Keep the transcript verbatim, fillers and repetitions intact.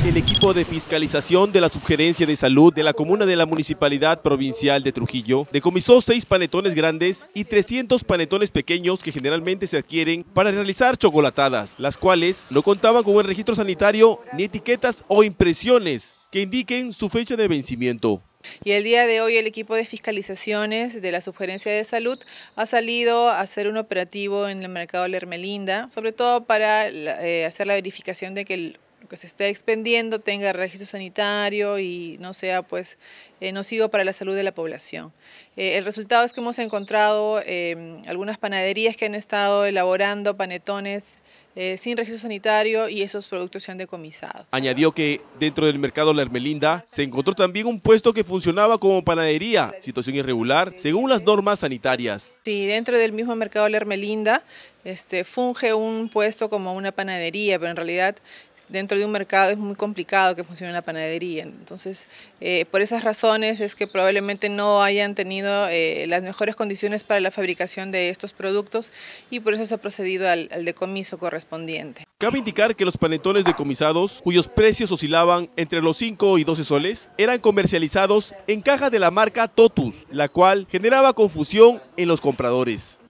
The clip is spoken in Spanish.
El equipo de fiscalización de la Subgerencia de Salud de la Comuna de la Municipalidad Provincial de Trujillo decomisó seis panetones grandes y trescientos panetones pequeños que generalmente se adquieren para realizar chocolatadas, las cuales no contaban con el registro sanitario ni etiquetas o impresiones que indiquen su fecha de vencimiento. Y el día de hoy el equipo de fiscalizaciones de la Subgerencia de Salud ha salido a hacer un operativo en el mercado La Ermelinda, sobre todo para eh, hacer la verificación de que el, lo que se está expendiendo tenga registro sanitario y no sea pues eh, nocivo para la salud de la población. Eh, el resultado es que hemos encontrado eh, algunas panaderías que han estado elaborando panetones Eh, sin registro sanitario y esos productos se han decomisado. Añadió que dentro del mercado La Ermelinda se encontró también un puesto que funcionaba como panadería, situación irregular según las normas sanitarias. Sí, dentro del mismo mercado La Ermelinda este, funge un puesto como una panadería, pero en realidad dentro de un mercado es muy complicado que funcione una panadería. Entonces, eh, por esas razones es que probablemente no hayan tenido eh, las mejores condiciones para la fabricación de estos productos y por eso se ha procedido al, al decomiso correspondiente. Cabe indicar que los panetones decomisados, cuyos precios oscilaban entre los cinco y doce soles, eran comercializados en cajas de la marca Totus, la cual generaba confusión en los compradores.